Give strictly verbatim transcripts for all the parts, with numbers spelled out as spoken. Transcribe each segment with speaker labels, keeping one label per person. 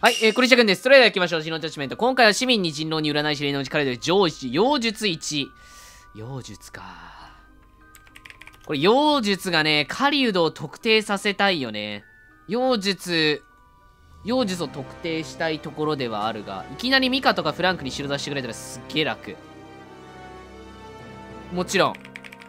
Speaker 1: はい、えー、これじゃくんです。それでは行きましょう。シノジャッジメント。今回は市民に人狼に占い師霊能力で上司、妖術いち。妖術か。これ、妖術がね、狩人を特定させたいよね。妖術、妖術を特定したいところではあるが、いきなりミカとかフランクに白出してくれたらすっげえ楽。もちろん。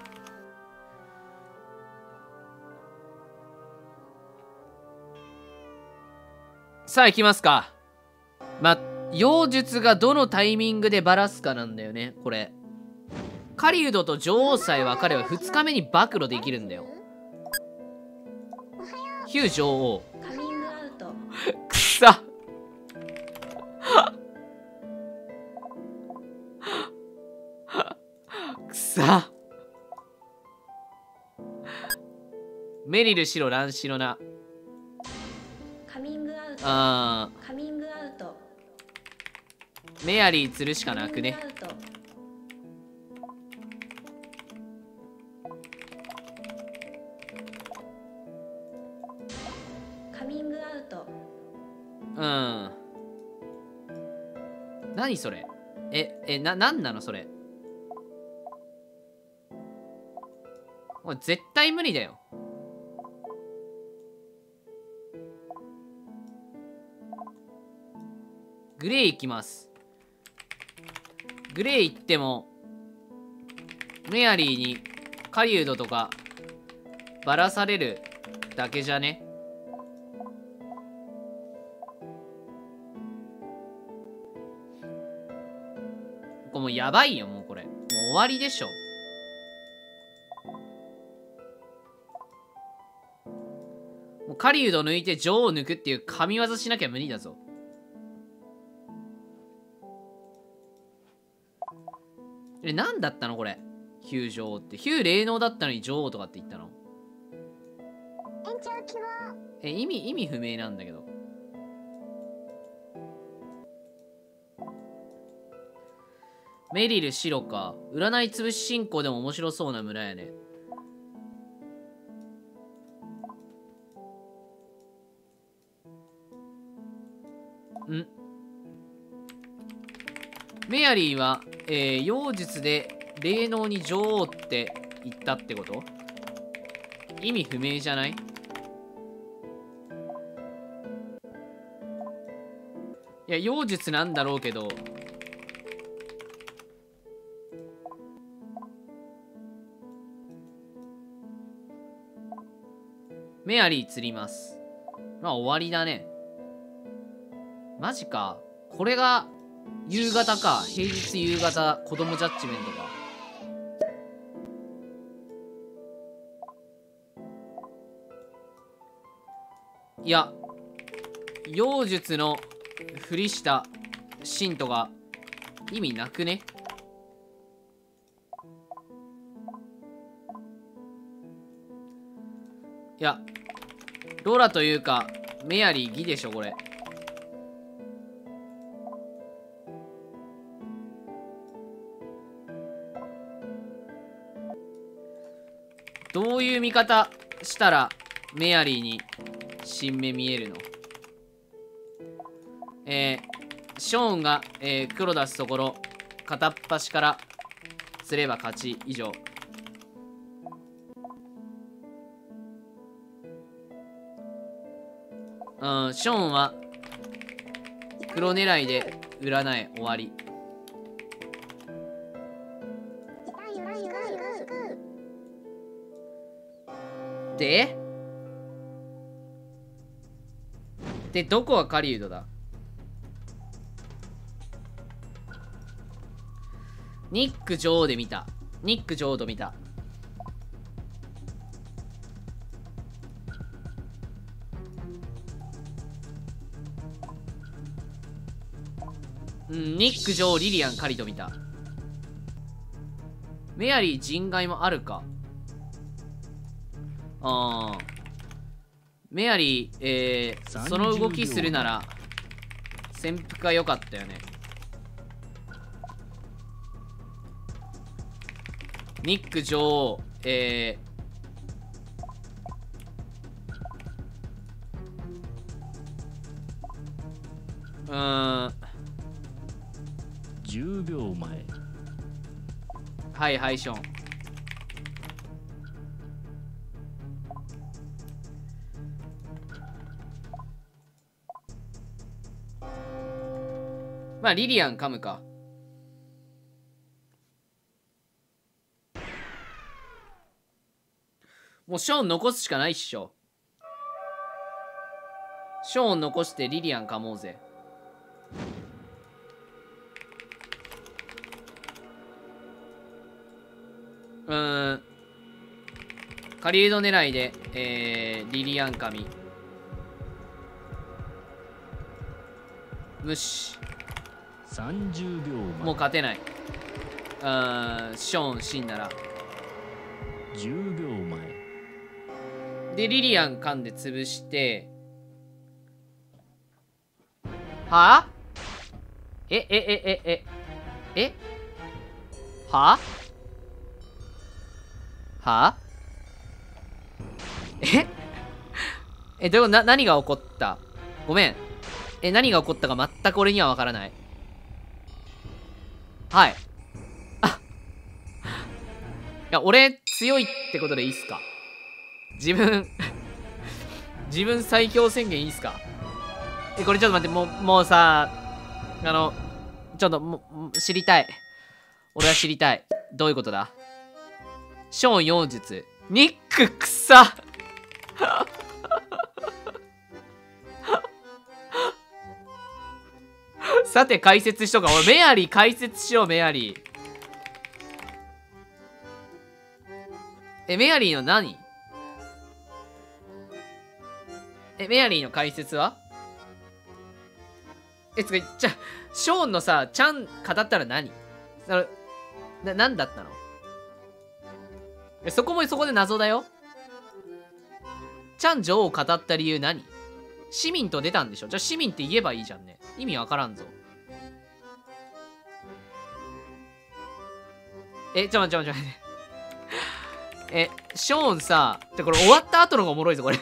Speaker 1: さあ行きますか。ま、妖術がどのタイミングでバラすかなんだよね、これ。狩人と女王さえ分かればふつかめに暴露できるんだよ。ヒュー女王。
Speaker 2: カミングアウト。
Speaker 1: くさくさメリル白乱白な。
Speaker 2: カミングアウト。
Speaker 1: あ
Speaker 2: カミングアウト。
Speaker 1: ーメアリー釣るしかなくね。
Speaker 2: カミングアウト。
Speaker 1: うん。何それ。え、え、な、なんなのそれ。これ絶対無理だよ。グレー行きます。グレー行っても、メアリーに狩人とかバラされるだけじゃね。これもうやばいよ、もうこれ。もう終わりでしょ。もう狩人抜いて女王を抜くっていう神業しなきゃ無理だぞ。え、何だったのこれ。ヒュー女王って。ヒュー霊能だったのに女王とかって言ったの。
Speaker 2: 延長希望。
Speaker 1: え、意味、意味不明なんだけど。メリル白か。占い潰し進行でも面白そうな村やね。んメアリーは、えー、妖術で霊能に女王って言ったってこと？意味不明じゃない？いや、妖術なんだろうけど。メアリー釣ります。まあ終わりだね。マジか。これが夕方か。平日夕方子供ジャッジメントか。いや、妖術のふりした信徒が意味なくね？いや、ローラというかメアリー義でしょこれ。どういう見方したらメアリーに新目見えるの？えー、ショーンが、えー、黒出すところ片っ端からすれば勝ち以上。うん、ショーンは黒狙いで占え終わり。でで、どこが狩人だ？ニック女王で見た。ニック女王と見た。うん、ニック女王、リリアン、狩人見た。メアリー、人外もあるか。あー。メアリー、えー、その動きするなら、潜伏が良かったよね。ニック女王、えー、 うーん。
Speaker 3: じゅうびょうまえ。
Speaker 1: はいはい、ショーン。まあリリアン噛むか。もうショーン残すしかないっしょ。ショーン残してリリアン噛もうぜ。うーん。狩人狙いで、えー、リリアン噛み。無視。
Speaker 3: さんじゅうびょうまえ。
Speaker 1: もう勝てない。うーん、ショーン死んだら。
Speaker 3: じゅうびょうまえ。
Speaker 1: で、リリアン噛んで潰して、はぁえ、え、え、え、え、えはぁはぁええ、どういうことな、何が起こった？ごめん。え、何が起こったか全く俺にはわからない。はい。あいや、俺強いってことでいいっすか？自分自分最強宣言いいっすか？え、これちょっと待って、もう、もうさ、あの、ちょっともう、知りたい。俺は知りたい。どういうことだ？ショーン妖術。ニックくささて解説しとか。俺メアリー解説しよう。メアリーえメアリーの何？えメアリーの解説はえつかじゃショーンのさちゃん語ったら何それな何だったの？えそこもそこで謎だよ。ちゃん女王を語った理由何？市民と出たんでしょ？じゃあ市民って言えばいいじゃんね。意味わからんぞ。え、ちょ、ちょ、ちょ、待って。え、ショーンさ、じゃ、これ終わった後の方がおもろいぞ、これ。い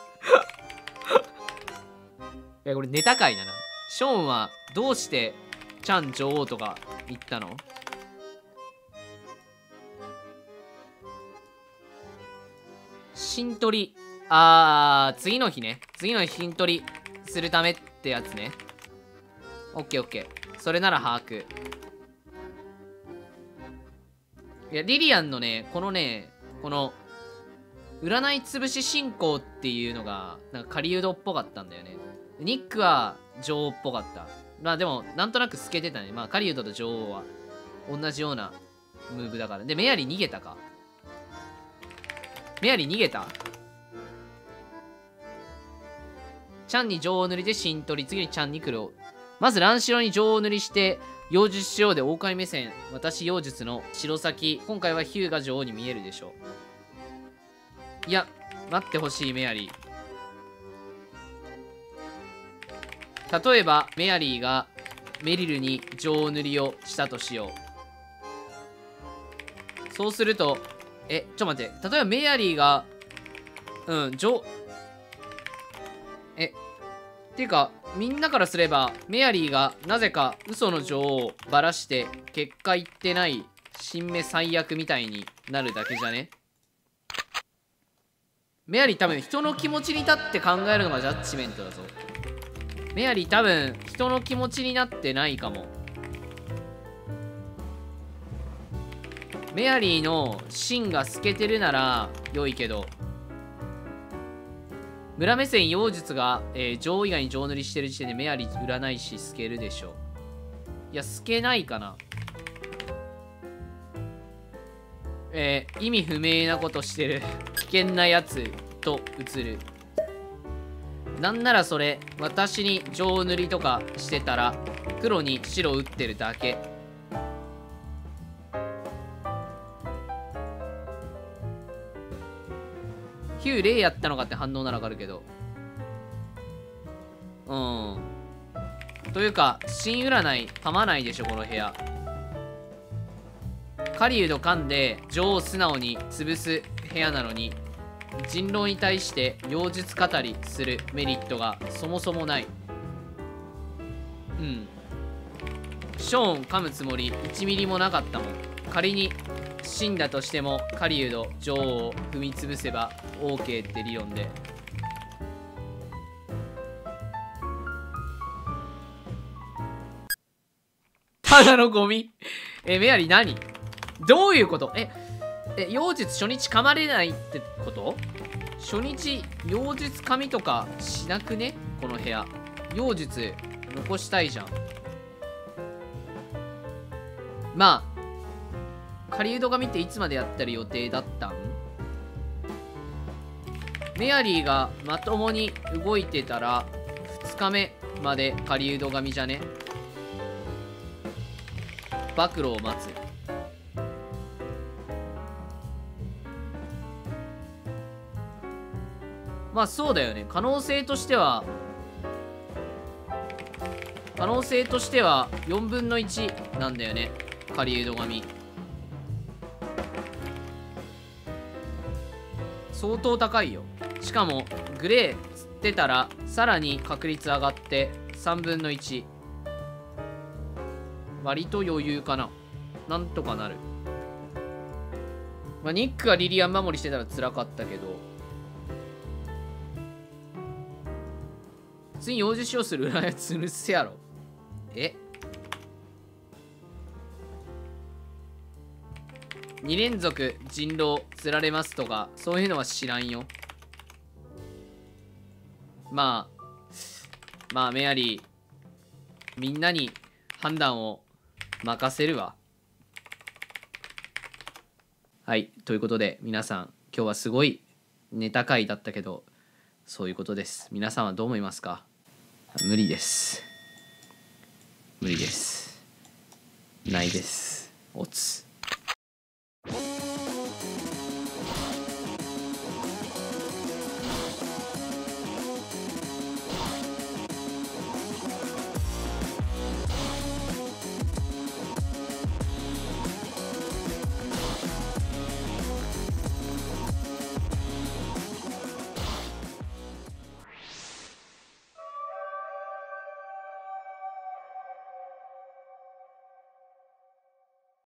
Speaker 1: や、これネタ回だな。ショーンはどうしてチャン女王とか言ったの？新取り。あー、次の日ね。次の日新取りするためってやつね。オッケーオッケー。それなら把握。いや、リリアンのね、このね、この、占い潰し進行っていうのが、なんか狩人っぽかったんだよね。ニックは女王っぽかった。まあでも、なんとなく透けてたね。まあ、狩人と女王は同じようなムーブだから。で、メアリー逃げたか。メアリー逃げた？チャンに女王塗りで新取り、次にチャンに来る。まず乱白に女王塗りして、妖術しようで狼目線。私妖術の白先。今回はヒューが女王に見えるでしょう。いや、待ってほしい、メアリー。例えば、メアリーがメリルに女王塗りをしたとしよう。そうすると、え、ちょっと待って。例えばメアリーが、うん、女、え、っていうか、みんなからすれば、メアリーがなぜか嘘の女王をばらして、結果言ってない新芽最悪みたいになるだけじゃね？メアリー多分人の気持ちに立って考えるのがジャッジメントだぞ。メアリー多分人の気持ちになってないかも。メアリーの芯が透けてるなら良いけど、村目線妖術が、えー、女王以外に女王塗りしてる時点でメアリー占い師透けるでしょ。いや透けないかな。えー、意味不明なことしてる危険なやつと映る。なんならそれ私に女王塗りとかしてたら黒に白打ってるだけ。ヒュー霊やったのかって反応ならわかるけど、うんというか新占い噛まないでしょこの部屋。狩人噛んで女王を素直に潰す部屋なのに、人狼に対して妖術語りするメリットがそもそもない。 うんショーン噛むつもりいちミリもなかったもん。仮に死んだとしても狩人女王を踏み潰せば OK って理論で。ただのゴミ。えメアリー何どういうこと？ええ妖術初日噛まれないってこと？初日妖術噛みとかしなくねこの部屋。妖術残したいじゃん。まあ狩人神っていつまでやってる予定だったん？メアリーがまともに動いてたらふつかめまで狩人神じゃね？暴露を待つ。まあそうだよね。可能性としては可能性としてはよんぶんのいちなんだよね狩人神。相当高いよ。しかもグレー釣ってたらさらに確率上がってさんぶんのいち。割と余裕かな。なんとかなる。まあニックがリリアン守りしてたら辛かったけど、普通に幼児使用する裏やつるせやろ。えに連続人狼釣られますとかそういうのは知らんよ。まあまあメアリーみんなに判断を任せるわ。はいということで皆さん今日はすごいネタ回だったけどそういうことです。皆さんはどう思いますか？無理です無理ですないです。おつ